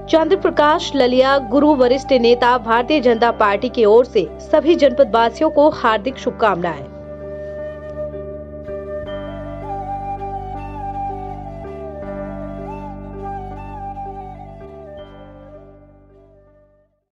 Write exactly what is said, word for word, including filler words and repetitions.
चंद्र प्रकाश ललिया गुरु वरिष्ठ नेता भारतीय जनता पार्टी की ओर से सभी जनपद वासियों को हार्दिक शुभकामनाएं।